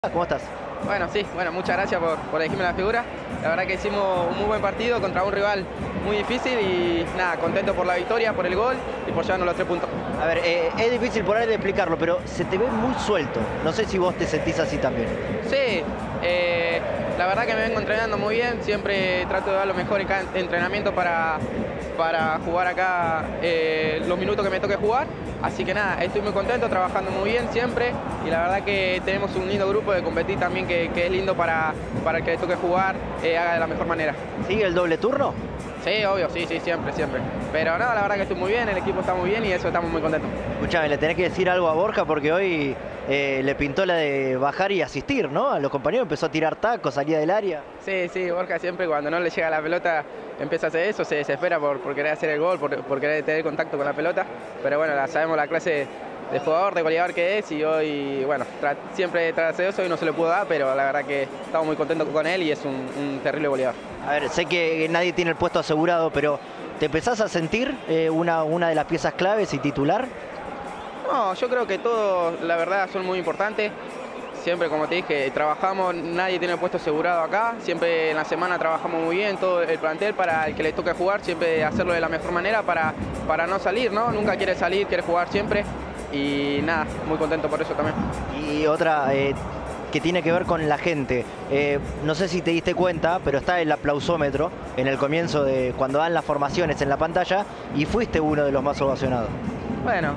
¿Cómo estás? Bueno, sí, bueno, muchas gracias por elegirme la figura. La verdad que hicimos un muy buen partido contra un rival muy difícil y nada, contento por la victoria, por el gol y por llevarnos los 3 puntos. A ver, es difícil por ahí de explicarlo, pero se te ve muy suelto. No sé si vos te sentís así también. Sí, la verdad que me vengo entrenando muy bien, siempre trato de dar lo mejor en cada entrenamiento para jugar acá los minutos que me toque jugar. Así que nada, estoy muy contento, trabajando muy bien siempre y la verdad que tenemos un lindo grupo de competir también que es lindo para el que le toque jugar, haga de la mejor manera. ¿Sigue el doble turno? Sí, obvio, sí, siempre. Pero nada, la verdad que estoy muy bien, el equipo está muy bien y eso estamos muy contentos. Escuchame, le tenés que decir algo a Borja porque hoy le pintó la de bajar y asistir, ¿no? A los compañeros empezó a tirar tacos, salía del área. Sí, Borja siempre cuando no le llega la pelota empieza a hacer eso, se desespera por querer hacer el gol, por querer tener contacto con la pelota. Pero bueno, sabemos la clase de jugador, de goleador que es y hoy, bueno, siempre trata de hacer eso y no se le pudo dar, pero la verdad que estamos muy contentos con él y es un terrible goleador. A ver, sé que nadie tiene el puesto asegurado, pero ¿te empezás a sentir una de las piezas claves y titular? No, yo creo que todos, la verdad, son muy importantes. Siempre, como te dije, trabajamos, nadie tiene el puesto asegurado acá. Siempre en la semana trabajamos muy bien, todo el plantel para el que le toque jugar, siempre hacerlo de la mejor manera para no salir, ¿no? Nunca quiere salir, quiere jugar siempre. Y nada, muy contento por eso también. Y otra que tiene que ver con la gente. No sé si te diste cuenta, pero está el aplausómetro en el comienzo de cuando dan las formaciones en la pantalla y fuiste uno de los más ovacionados. Bueno,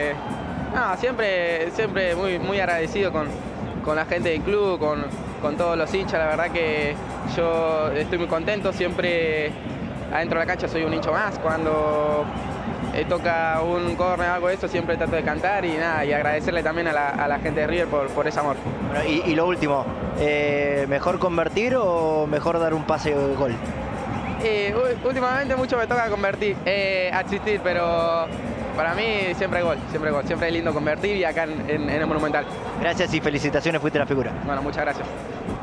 siempre muy agradecido con la gente del club, con todos los hinchas. La verdad que yo estoy muy contento, siempre adentro de la cancha soy un hincha más. Cuando toca un córner o algo de eso, siempre trato de cantar y nada, y agradecerle también a la gente de River por ese amor. Bueno, y lo último, ¿mejor convertir o mejor dar un pase de gol? Últimamente mucho me toca convertir, asistir, pero para mí siempre gol, siempre es lindo convertir y acá en el Monumental. Gracias y felicitaciones, fuiste la figura. Bueno, muchas gracias.